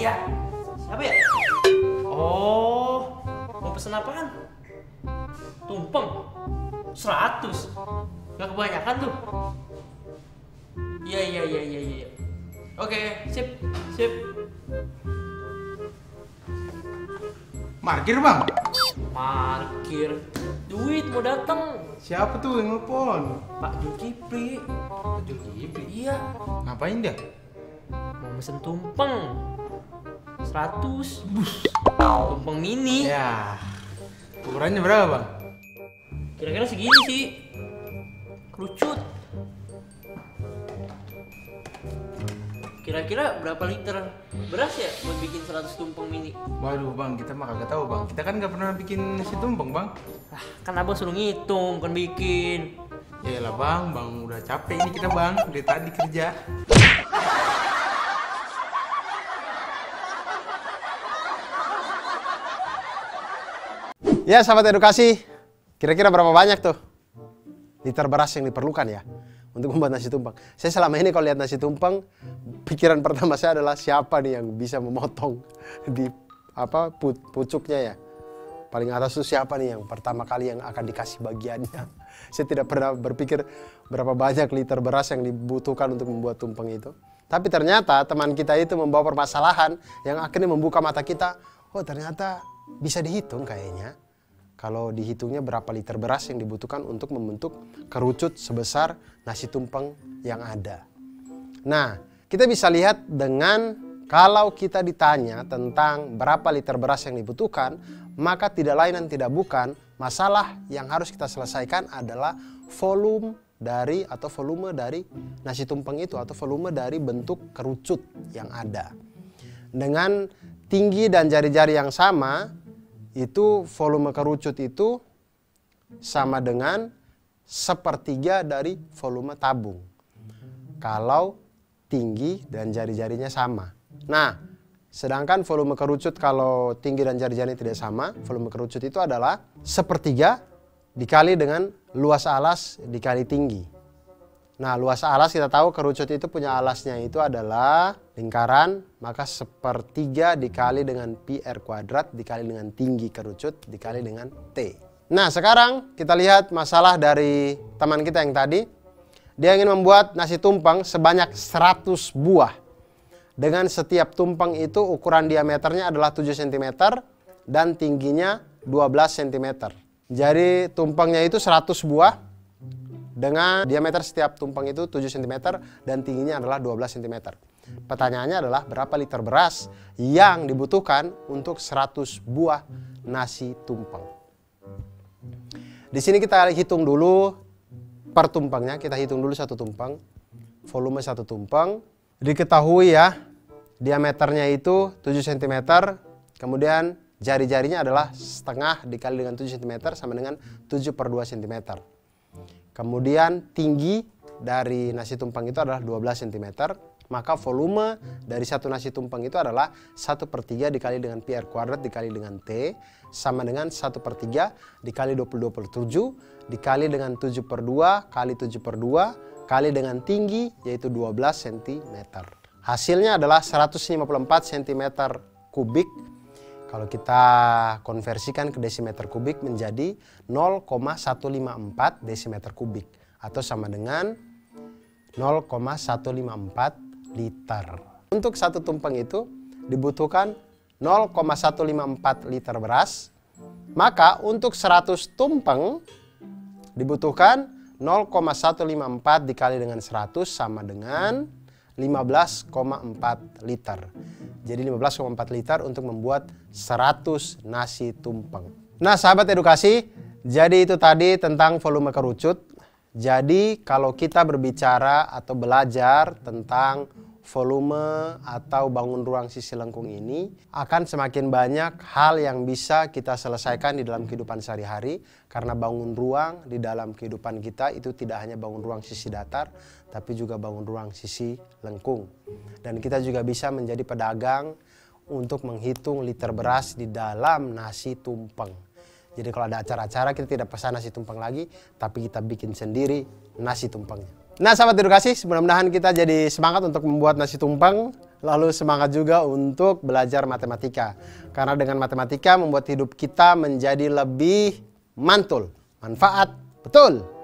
ya. Siapa ya? Oh, mau pesen apaan? Tumpeng 100. Gak kebanyakan tuh. Iya. Oke, sip. Markir bang? Parkir. Duit mau datang. Siapa tuh yang nelfon? Pak Zulkifli. Iya. Ngapain dia? Mau pesen tumpeng 100. Tumpeng mini. Ya. Ukurannya berapa bang? Kira-kira segini sih. Kerucut. Kira-kira berapa liter beras ya buat bikin 100 tumpeng mini? Waduh bang, kita mah kagak tahu bang. Kita kan nggak pernah bikin nasi tumpeng bang. Kan abang suruh ngitung, bukan bikin. Yaelah bang udah capek ini kita bang. Dari tadi kerja. Ya sahabat edukasi, kira-kira berapa banyak tuh liter beras yang diperlukan ya untuk membuat nasi tumpeng? Saya selama ini kalau lihat nasi tumpeng, pikiran pertama saya adalah siapa nih yang bisa memotong di pucuknya ya. Paling atas itu siapa nih yang pertama kali yang akan dikasih bagiannya. Saya tidak pernah berpikir berapa banyak liter beras yang dibutuhkan untuk membuat tumpeng itu. Tapi ternyata teman kita itu membawa permasalahan yang akhirnya membuka mata kita. Oh ternyata bisa dihitung kayaknya. Kalau dihitungnya berapa liter beras yang dibutuhkan untuk membentuk kerucut sebesar nasi tumpeng yang ada. Nah, kita bisa lihat dengan kalau kita ditanya tentang berapa liter beras yang dibutuhkan, maka tidak lain dan tidak bukan masalah yang harus kita selesaikan adalah volume dari nasi tumpeng itu atau volume dari bentuk kerucut yang ada. Dengan tinggi dan jari-jari yang sama, itu volume kerucut itu sama dengan 1/3 dari volume tabung. Kalau tinggi dan jari-jarinya sama. Nah, sedangkan volume kerucut kalau tinggi dan jari-jarinya tidak sama, volume kerucut itu adalah 1/3 dikali dengan luas alas dikali tinggi. Nah, luas alas kita tahu kerucut itu punya alasnya itu adalah lingkaran, maka 1/3 dikali dengan pi r kuadrat dikali dengan tinggi kerucut dikali dengan T. Nah, sekarang kita lihat masalah dari teman kita yang tadi. Dia ingin membuat nasi tumpeng sebanyak 100 buah. Dengan setiap tumpeng itu ukuran diameternya adalah 7 cm dan tingginya 12 cm. Jadi tumpengnya itu 100 buah. Dengan diameter setiap tumpeng itu 7 cm dan tingginya adalah 12 cm. Pertanyaannya adalah berapa liter beras yang dibutuhkan untuk 100 buah nasi tumpeng. Di sini kita hitung dulu per tumpengnya. Kita hitung dulu satu tumpeng. Volume satu tumpeng. Diketahui ya, diameternya itu 7 cm. Kemudian jari-jarinya adalah setengah dikali dengan 7 cm sama dengan 7/2 cm. Kemudian tinggi dari nasi tumpeng itu adalah 12 cm. Maka volume dari satu nasi tumpeng itu adalah 1/3 dikali dengan pi r kuadrat dikali dengan T sama dengan 1/3 dikali 20/27 dikali dengan 7/2 kali 7/2 kali dengan tinggi yaitu 12 cm. Hasilnya adalah 154 cm kubik. Kalau kita konversikan ke desimeter kubik menjadi 0,154 desimeter kubik atau sama dengan 0,154 liter. Untuk satu tumpeng itu dibutuhkan 0,154 liter beras. Maka untuk 100 tumpeng dibutuhkan 0,154 dikali dengan 100 sama dengan 15,4 liter. Jadi 15,4 liter untuk membuat 100 nasi tumpeng. Nah sahabat edukasi, jadi itu tadi tentang volume kerucut. Jadi kalau kita berbicara atau belajar tentang volume atau bangun ruang sisi lengkung ini, akan semakin banyak hal yang bisa kita selesaikan di dalam kehidupan sehari-hari. Karena bangun ruang di dalam kehidupan kita itu tidak hanya bangun ruang sisi datar, tapi juga bangun ruang sisi lengkung. Dan kita juga bisa menjadi pedagang untuk menghitung liter beras di dalam nasi tumpeng. Jadi kalau ada acara-acara kita tidak pesan nasi tumpeng lagi, tapi kita bikin sendiri nasi tumpengnya. Nah sahabat edukasi, mudah-mudahan kita jadi semangat untuk membuat nasi tumpeng Lalu semangat juga untuk belajar matematika. Karena dengan matematika membuat hidup kita menjadi lebih mantul. Manfaat, betul.